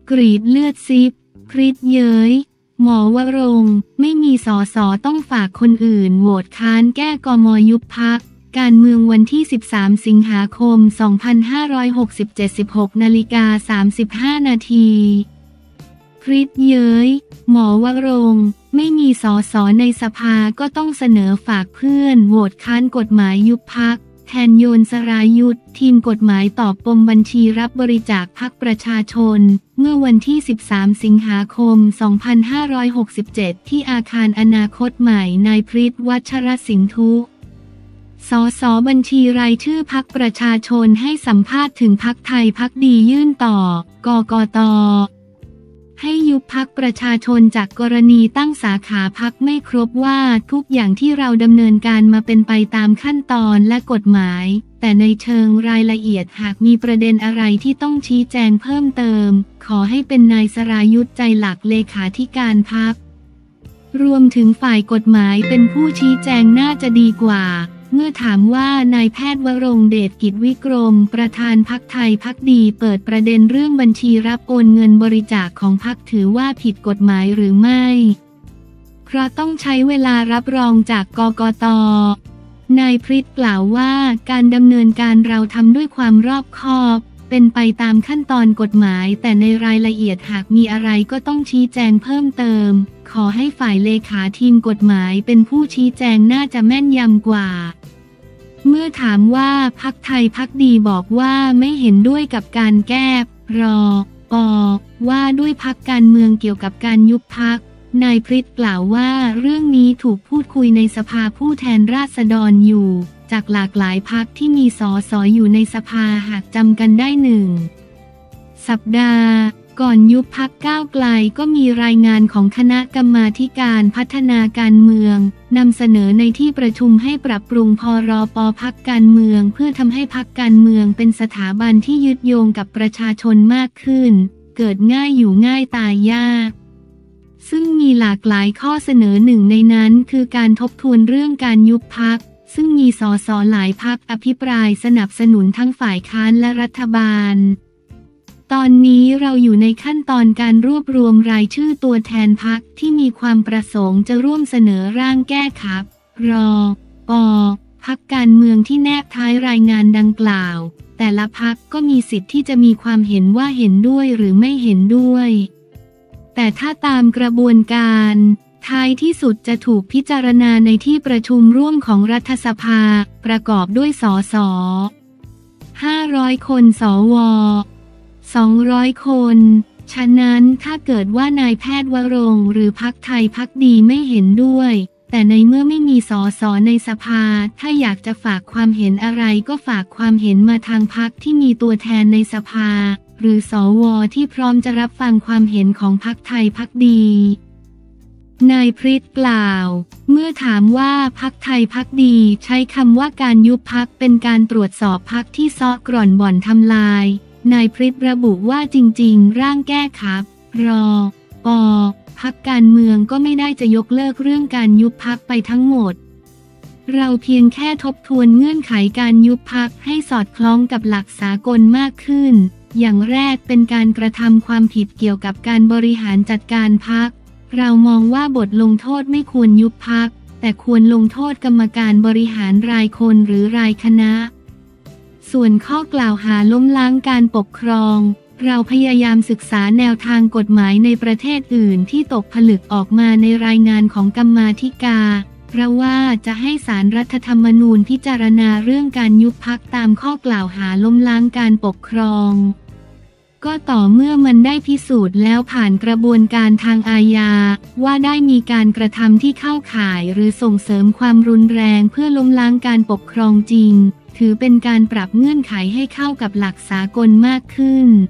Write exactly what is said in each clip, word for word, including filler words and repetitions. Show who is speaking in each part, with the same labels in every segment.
Speaker 1: กรีดเลือดซิบคริสเย้ยหมอวรงค์ไม่มีสสต้องฝากคนอื่นโหวตค้านแก้กม.ยุบพรรคการเมืองวันที่สิบสามสิงหาคมสองพันห้าร้อยหกสิบเจ็ด สิบหกนาฬิกาสามสิบห้านาทีคริสเย้ยหมอวรงค์ไม่มีสสในสภาก็ต้องเสนอฝากเพื่อนโหวตค้านกฎหมายยุบพรรคแทนโยนสรายุทธทีมกฎหมายตอบปมบัญชีรับบริจาคพรรคประชาชนเมื่อวันที่สิบสามสิงหาคมสองพันห้าร้อยหกสิบเจ็ดที่อาคารอนาคตใหม่นายพฤทธิ์วัชรสินธุสสบัญชีรายชื่อพรรคประชาชนให้สัมภาษณ์ถึงพรรคไทยพรรคดียื่นต่อกกต.ให้ยุบพรรคประชาชนจากกรณีตั้งสาขาพรรคไม่ครบว่าทุกอย่างที่เราดำเนินการมาเป็นไปตามขั้นตอนและกฎหมายแต่ในเชิงรายละเอียดหากมีประเด็นอะไรที่ต้องชี้แจงเพิ่มเติมขอให้เป็นนายสรายุทธใจหลักเลขาธิการพรรครวมถึงฝ่ายกฎหมายเป็นผู้ชี้แจงน่าจะดีกว่าเมื่อถามว่านายแพทย์วรงค์เดชกิจวิกรมประธานพรรคไทยพรรคดีเปิดประเด็นเรื่องบัญชีรับโอนเงินบริจาคของพรรคถือว่าผิดกฎหมายหรือไม่เพราะต้องใช้เวลารับรองจากกกต.นายพฤทธิ์กล่าวว่าการดำเนินการเราทำด้วยความรอบคอบเป็นไปตามขั้นตอนกฎหมายแต่ในรายละเอียดหากมีอะไรก็ต้องชี้แจงเพิ่มเติมขอให้ฝ่ายเลขาทีมกฎหมายเป็นผู้ชี้แจงน่าจะแม่นยำกว่าเมื่อถามว่าพรรคไทยพรรคดีบอกว่าไม่เห็นด้วยกับการแก้รอปอว่าด้วยพรรคการเมืองเกี่ยวกับการยุบพรรคนายพฤทธิ์กล่าวว่าเรื่องนี้ถูกพูดคุยในสภาผู้แทนราษฎรอยู่จากหลากหลายพรรคที่มีสสอยู่ในสภาหากจำกันได้หนึ่งสัปดาห์ก่อนยุบพรรคก้าวไกลก็มีรายงานของคณะกรรมาธิการพัฒนาการเมืองนำเสนอในที่ประชุมให้ปรับปรุงพรป.พรรคการเมืองเพื่อทำให้พรรคการเมืองเป็นสถาบันที่ยึดโยงกับประชาชนมากขึ้นเกิดง่ายอยู่ง่ายตายยากซึ่งมีหลากหลายข้อเสนอหนึ่งในนั้นคือการทบทวนเรื่องการยุบพรรคซึ่งมีสสหลายพรรคอภิปรายสนับสนุนทั้งฝ่ายค้านและรัฐบาลตอนนี้เราอยู่ในขั้นตอนการรวบรวมรายชื่อตัวแทนพรรคที่มีความประสงค์จะร่วมเสนอร่างแก้ขับรอปอพรรคการเมืองที่แนบท้ายรายงานดังกล่าวแต่ละพรรคก็มีสิทธิ์ที่จะมีความเห็นว่าเห็นด้วยหรือไม่เห็นด้วยแต่ถ้าตามกระบวนการท้ายที่สุดจะถูกพิจารณาในที่ประชุมร่วมของรัฐสภาประกอบด้วยสสห้าร้อยคนสวสองร้อยคนฉะนั้นถ้าเกิดว่านายแพทย์วรงค์หรือพรรคไทยพรรคดีไม่เห็นด้วยแต่ในเมื่อไม่มีสสในสภาถ้าอยากจะฝากความเห็นอะไรก็ฝากความเห็นมาทางพรรคที่มีตัวแทนในสภาหรือสวที่พร้อมจะรับฟังความเห็นของพรรคไทยพรรคดีนายพฤทธิ์กล่าวเมื่อถามว่าพรรคไทยพรรคดีใช้คำว่าการยุบพรรคเป็นการตรวจสอบพรรคที่ซ้อกร่อนบ่อนทำลายนายพฤทธิ์ระบุว่าจริงๆร่างแก้ขับรอปอพรรคการเมืองก็ไม่ได้จะยกเลิกเรื่องการยุบพรรคไปทั้งหมดเราเพียงแค่ทบทวนเงื่อนไขการยุบพรรคให้สอดคล้องกับหลักสากลมากขึ้นอย่างแรกเป็นการกระทำความผิดเกี่ยวกับการบริหารจัดการพรรคเรามองว่าบทลงโทษไม่ควรยุบพรรคแต่ควรลงโทษกรรมการบริหารรายคนหรือรายคณะส่วนข้อกล่าวหาล้มล้างการปกครองเราพยายามศึกษาแนวทางกฎหมายในประเทศอื่นที่ตกผลึกออกมาในรายงานของกรรมาธิการเราว่าจะให้ศาลรัฐธรรมนูญพิจารณาเรื่องการยุบพรรคตามข้อกล่าวหาล้มล้างการปกครองก็ต่อเมื่อมันได้พิสูจน์แล้วผ่านกระบวนการทางอาญาว่าได้มีการกระทำที่เข้าข่ายหรือส่งเสริมความรุนแรงเพื่อล้มล้างการปกครองจริงถือเป็นการปรับเงื่อนไขให้เข้ากับหลักสากลมากขึ้น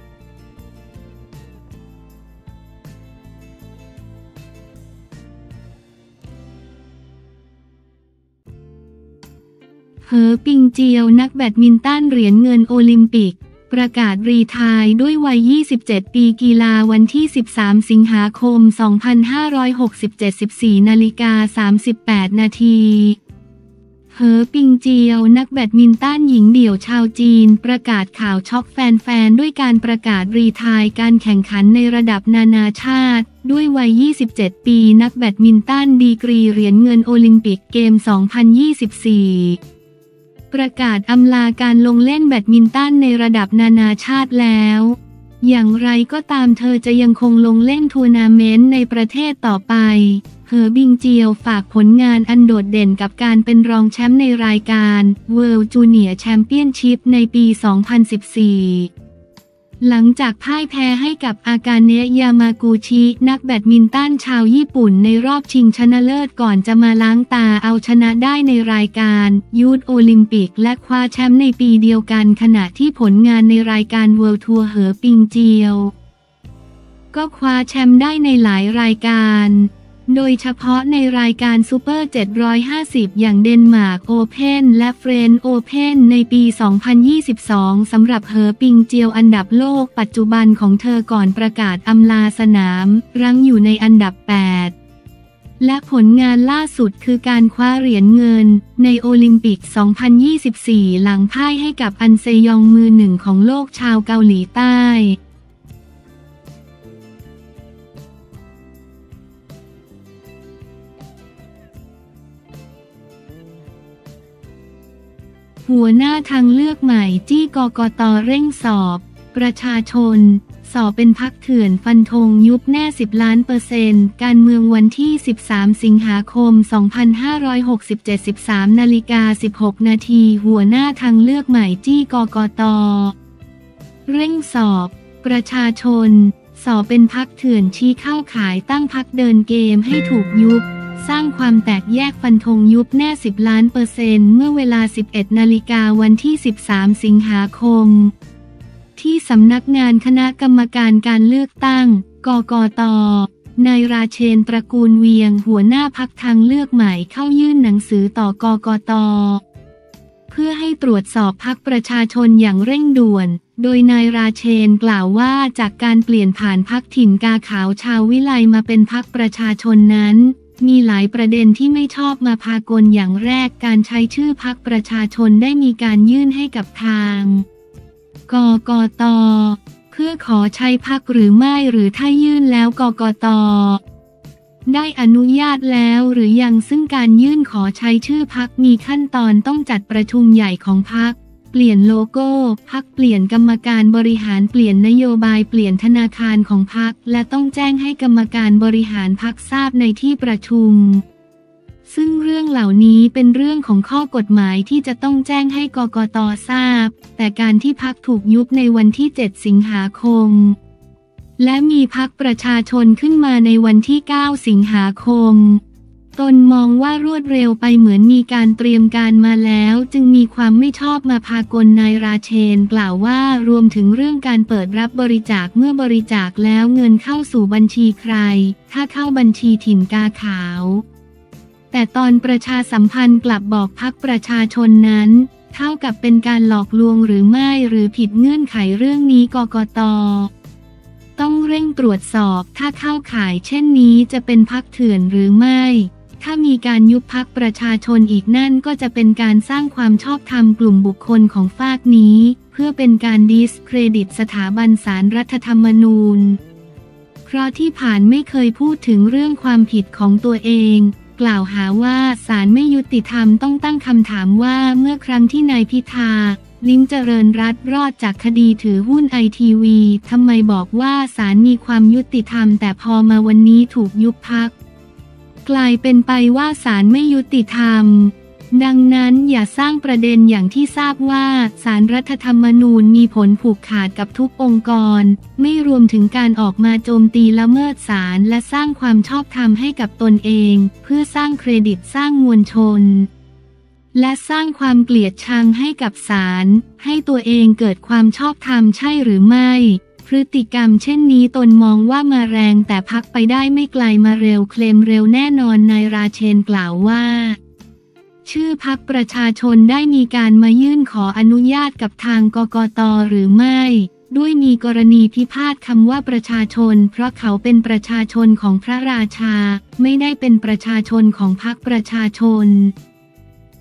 Speaker 1: เหอปิงเจียวนักแบดมินตันเหรียญเงินโอลิมปิกประกาศรีไทร์ด้วยวัยยี่สิบเจ็ดปีกีฬาวันที่สิบสามสิงหาคมสองพันห้าร้อยหกสิบเจ็ด สิบสี่นาฬิกาสามสิบแปดนาทีเหอปิงเจียวนักแบดมินตันหญิงเดี่ยวชาวจีนประกาศข่าวช็อกแฟนๆด้วยการประกาศรีไทร์การแข่งขันในระดับนานาชาติด้วยวัย ยี่สิบเจ็ด ปีนักแบดมินตันดีกรีเหรียญเงินโอลิมปิกเกม สองพันยี่สิบสี่ ประกาศอำลาการลงเล่นแบดมินตันในระดับนานาชาติแล้วอย่างไรก็ตามเธอจะยังคงลงเล่นทัวร์นาเมนต์ในประเทศต่อไปเหอบิงเจียวฝากผลงานอันโดดเด่นกับการเป็นรองแชมป์ในรายการ World Junior Championship ในปี สองพันสิบสี่ หลังจากพ่ายแพ้ให้กับอากาเนะยามากุชินักแบดมินตันชาวญี่ปุ่นในรอบชิงชนะเลิศก่อนจะมาล้างตาเอาชนะได้ในรายการยูทโอลิมปิกและคว้าแชมป์ในปีเดียวกันขณะที่ผลงานในรายการ World Tour เหอปิงเจียวก็คว้าแชมป์ได้ในหลายรายการโดยเฉพาะในรายการซูเปอร์ เจ็ดร้อยห้าสิบ อย่างเดนมาร์กโอเพ่นและเฟรนช์โอเพ่นในปี สองพันยี่สิบสอง สำหรับเหอปิงเจียวอันดับโลกปัจจุบันของเธอก่อนประกาศอำลาสนามรั้งอยู่ในอันดับ แปด และผลงานล่าสุดคือการคว้าเหรียญเงินในโอลิมปิก สองพันยี่สิบสี่ หลังพ่ายให้กับอันเซยองมือหนึ่งของโลกชาวเกาหลีใต้หัวหน้าทางเลือกใหม่จี้กกต.เร่งสอบประชาชนสอบเป็นพรรคเถื่อนฟันธงยุบแน่สิบล้านเปอร์เซ็นต์การเมืองวันที่สิบสามสิงหาคมสองพันห้าร้อยหกสิบเจ็ด สิบสามนาฬิกาสิบหกนาทีหัวหน้าทางเลือกใหม่จี้กกต.เร่งสอบประชาชนสอบเป็นพรรคเถื่อนชี้เข้าขายตั้งพรรคเดินเกมให้ถูกยุบสร้างความแตกแยกฟันธงยุบแน่สิบล้านเปอร์เซ็นต์เมื่อเวลา สิบเอ็ดนาฬิกาวันที่สิบสามสิงหาคมที่สำนักงานคณะกรรมการการเลือกตั้งกกต.นายราเชนตระกูลเวียงหัวหน้าพรรคทางเลือกใหม่เข้ายื่นหนังสือต่อกกต.เพื่อให้ตรวจสอบพรรคประชาชนอย่างเร่งด่วนโดยนายราเชนกล่าวว่าจากการเปลี่ยนผ่านพรรคถิ่นกาขาวชาววิไลมาเป็นพรรคประชาชนนั้นมีหลายประเด็นที่ไม่ชอบมาพากลอย่างแรกการใช้ชื่อพรรคประชาชนได้มีการยื่นให้กับทางกกต.เพื่อขอใช้พรรคหรือไม่หรือถ้ายื่นแล้วกกต.ได้อนุญาตแล้วหรือยังซึ่งการยื่นขอใช้ชื่อพรรคมีขั้นตอนต้องจัดประชุมใหญ่ของพรรคเปลี่ยนโลโก้พรรคเปลี่ยนกรรมการบริหารเปลี่ยนนโยบายเปลี่ยนธนาคารของพรรคและต้องแจ้งให้กรรมการบริหารพรรคทราบในที่ประชุมซึ่งเรื่องเหล่านี้เป็นเรื่องของข้อกฎหมายที่จะต้องแจ้งให้กกต.ทราบแต่การที่พรรคถูกยุบในวันที่เจ็ดสิงหาคมและมีพรรคประชาชนขึ้นมาในวันที่เก้าสิงหาคมตนมองว่ารวดเร็วไปเหมือนมีการเตรียมการมาแล้วจึงมีความไม่ชอบมาพากลนายราเชนกล่าวว่ารวมถึงเรื่องการเปิดรับบริจาคเมื่อบริจาคแล้วเงินเข้าสู่บัญชีใครถ้าเข้าบัญชีถิ่นกาขาวแต่ตอนประชาสัมพันธ์กลับบอกพรรคประชาชนนั้นเท่ากับเป็นการหลอกลวงหรือไม่หรือผิดเงื่อนไขเรื่องนี้กกต.ต้องเร่งตรวจสอบถ้าเข้าข่ายเช่นนี้จะเป็นพรรคเถื่อนหรือไม่ถ้ามีการยุบพรรคประชาชนอีกนั่นก็จะเป็นการสร้างความชอบธรรมกลุ่มบุคคลของฝากนี้เพื่อเป็นการดิสเครดิตสถาบันศาลรัฐธรรมนูญเพราะที่ผ่านไม่เคยพูดถึงเรื่องความผิดของตัวเองกล่าวหาว่าศาลไม่ยุติธรรมต้องตั้งคำถามว่าเมื่อครั้งที่นายพิธาลิ้มเจริญรัตน์รอดจากคดีถือหุ้นไอทีวีทำไมบอกว่าศาลมีความยุติธรรมแต่พอมาวันนี้ถูกยุบพรรคกลายเป็นไปว่าศาลไม่ยุติธรรมดังนั้นอย่าสร้างประเด็นอย่างที่ทราบว่าศาลรัฐธรรมนูญมีผลผูกขาดกับทุกองค์กรไม่รวมถึงการออกมาโจมตีละเมิดศาลและสร้างความชอบธรรมให้กับตนเองเพื่อสร้างเครดิตสร้างมวลชนและสร้างความเกลียดชังให้กับศาลให้ตัวเองเกิดความชอบธรรมใช่หรือไม่พฤติกรรมเช่นนี้ตนมองว่ามาแรงแต่พักไปได้ไม่ไกลมาเร็วเคลมเร็วแน่นอนนายราเชนกล่าวว่าชื่อพรรคประชาชนได้มีการมายื่นขออนุญาตกับทางกกต.หรือไม่ด้วยมีกรณีพิพาทคำว่าประชาชนเพราะเขาเป็นประชาชนของพระราชาไม่ได้เป็นประชาชนของพรรคประชาชน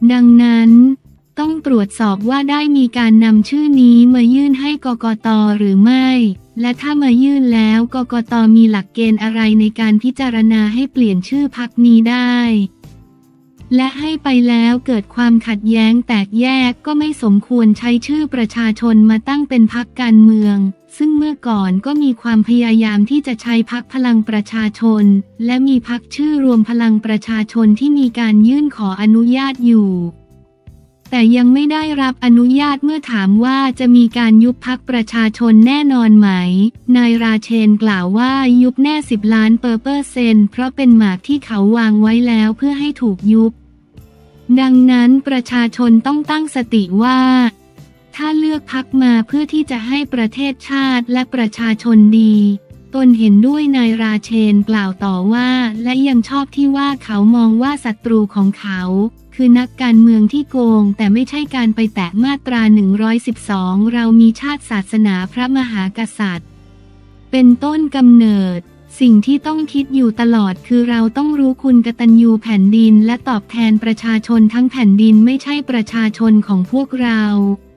Speaker 1: ดังนั้นต้องตรวจสอบว่าได้มีการนำชื่อนี้มายื่นให้กกต.หรือไม่และถ้ามายื่นแล้วกกต.มีหลักเกณฑ์อะไรในการพิจารณาให้เปลี่ยนชื่อพรรคนี้ได้และให้ไปแล้วเกิดความขัดแย้งแตกแยกก็ไม่สมควรใช้ชื่อประชาชนมาตั้งเป็นพรรคการเมืองซึ่งเมื่อก่อนก็มีความพยายามที่จะใช้พรรคพลังประชาชนและมีพรรคชื่อรวมพลังประชาชนที่มีการยื่นขออนุญาตอยู่แต่ยังไม่ได้รับอนุญาตเมื่อถามว่าจะมีการยุบพรรคประชาชนแน่นอนไหมนายราเชนกล่าวว่ายุบแน่สิบล้านเปอร์เปอร์เซนต์เพราะเป็นหมากที่เขาวางไว้แล้วเพื่อให้ถูกยุบดังนั้นประชาชนต้องตั้งสติว่าถ้าเลือกพรรคมาเพื่อที่จะให้ประเทศชาติและประชาชนดีตนเห็นด้วยนายราเชนกล่าวต่อว่าและยังชอบที่ว่าเขามองว่าศัตรูของเขาคือนักการเมืองที่โกงแต่ไม่ใช่การไปแตะมาตราหนึ่งร้อยสิบสองเรามีชาติศาสนาพระมหากษัตริย์เป็นต้นกำเนิดสิ่งที่ต้องคิดอยู่ตลอดคือเราต้องรู้คุณกตัญญูแผ่นดินและตอบแทนประชาชนทั้งแผ่นดินไม่ใช่ประชาชนของพวกเรา